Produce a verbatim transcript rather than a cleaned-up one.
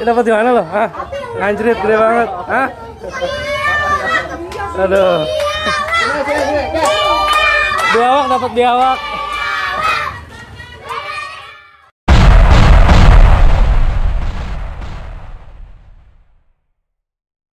dapat di mana lo? Hah? Anjrit gede banget. Hah? Aduh. Biawak dapat biawak.